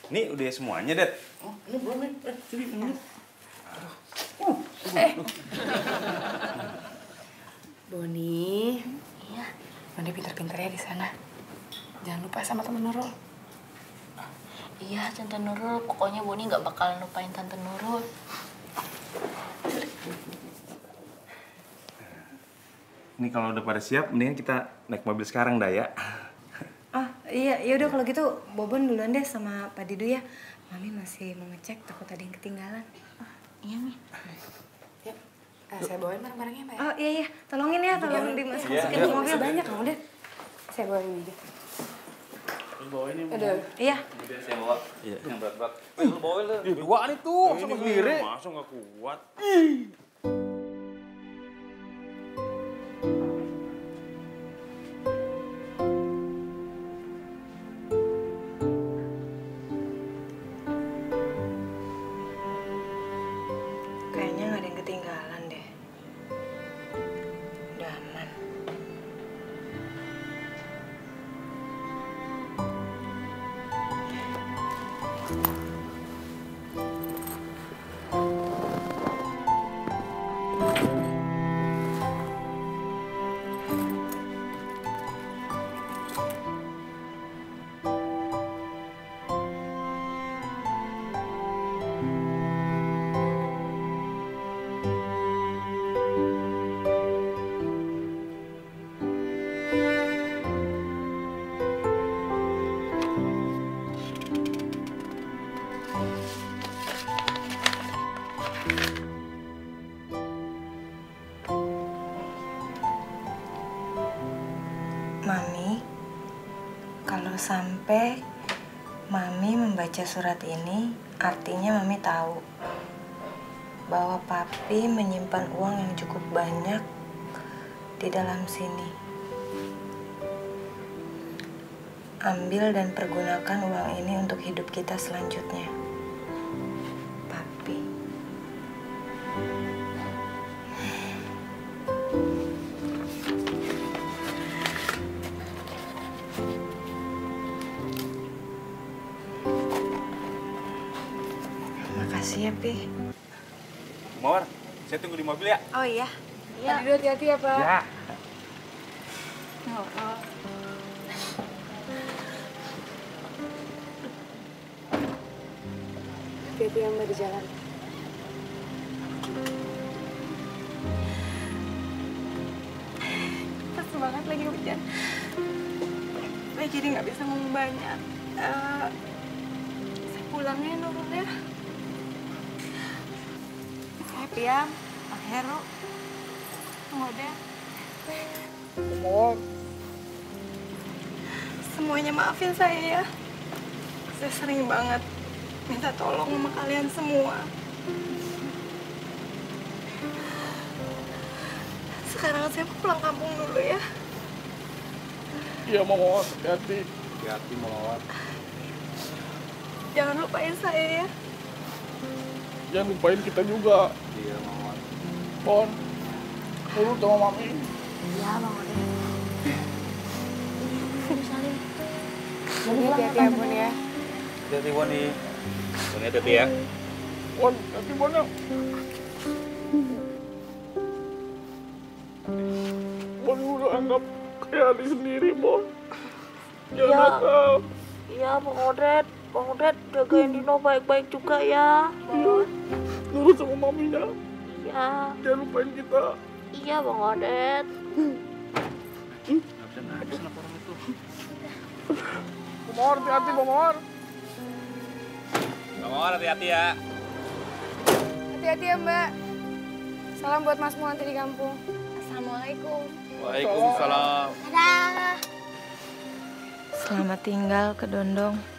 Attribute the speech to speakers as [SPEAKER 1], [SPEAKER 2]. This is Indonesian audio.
[SPEAKER 1] Ini udah semuanya, Det.
[SPEAKER 2] Oh, ini belum nih. Sini, ini.
[SPEAKER 3] Boni.
[SPEAKER 4] Iya.
[SPEAKER 3] Boni pinter-pinter ya di sana. Jangan lupa sama temen Nurul.
[SPEAKER 4] Iya, Tante Nurul. Pokoknya Boni nggak bakalan lupain Tante Nurul.
[SPEAKER 1] Ini kalau udah pada siap, mendingan kita naik mobil sekarang dah ya.
[SPEAKER 5] Oh iya, yaudah kalau gitu Bobon duluan deh sama Pak Didu ya. Mami masih mau ngecek, takut ada yang ketinggalan.
[SPEAKER 4] Iya nih.
[SPEAKER 3] Yuk, saya bawain barang-barangnya Mbak ya.
[SPEAKER 5] Oh iya, tolongin ya, tolong dimasukin ke mobil.
[SPEAKER 3] Banyak kamu deh. Saya bawain aja.
[SPEAKER 2] Lu bawain nih.
[SPEAKER 3] Aduh.
[SPEAKER 5] Iya.
[SPEAKER 2] Kemudian saya bawa. Iya. Yang berat-berat. Lu bawain lu. Dua nih tuh, sama sendiri.
[SPEAKER 1] Masa nggak kuat?
[SPEAKER 5] Kayaknya nggak ada yang ketinggalan deh. Udah aman. Mami, kalau sampai Mami membaca surat ini, artinya Mami tahu bahwa Papi menyimpan uang yang cukup banyak di dalam sini. Ambil dan pergunakan uang ini untuk hidup kita selanjutnya. Papi. Makasih ya, Pi.
[SPEAKER 1] Mawar, saya tunggu di mobil ya.
[SPEAKER 5] Oh iya.
[SPEAKER 3] Iya. Aduh, hati-hati ya Pak.
[SPEAKER 1] Ya.
[SPEAKER 3] Hati-hati ya Mbak di jalan.
[SPEAKER 5] Pas banget lagi hujan. Saya jadi nggak bisa ngomong banyak. Saya pulang ya Nurul ya. Saya Piam, Pak Heru, Ngode.
[SPEAKER 2] Mohon.
[SPEAKER 5] Semuanya maafin saya ya. Saya sering banget minta tolong sama kalian semua. Sekarang saya mau pulang kampung dulu ya.
[SPEAKER 2] Iya, mohon. Hati-hati. Hati-hati, Mawar.
[SPEAKER 5] Jangan lupain saya ya.
[SPEAKER 2] Jangan lupain kita juga. Iya, Mawar. Mohon. Nurut sama Mami.
[SPEAKER 4] Iya, Bang Ode. Salim.
[SPEAKER 3] Hati-hati ya Bun ya.
[SPEAKER 2] Hati-hati, Boni.
[SPEAKER 1] Boni hati ya.
[SPEAKER 2] Bon, hati Bon. Bon udah anggap kayak adik sendiri, Bon. Jangan
[SPEAKER 4] Iya.
[SPEAKER 2] nakal.
[SPEAKER 4] Iya, Bang Odet. Bang Odet jagain Dino baik-baik juga ya.
[SPEAKER 2] Iya. Nurut sama maminya.
[SPEAKER 4] Iya.
[SPEAKER 2] Jangan lupain kita.
[SPEAKER 4] Iya, Bang Odet.
[SPEAKER 2] Bomor, hati-hati, Bomor.
[SPEAKER 1] Mawar, hati-hati ya.
[SPEAKER 3] Hati-hati ya Mbak. Salam buat Masmu nanti di kampung.
[SPEAKER 5] Assalamualaikum.
[SPEAKER 1] Waalaikumsalam.
[SPEAKER 4] Dadah.
[SPEAKER 5] Selamat tinggal ke Dondong.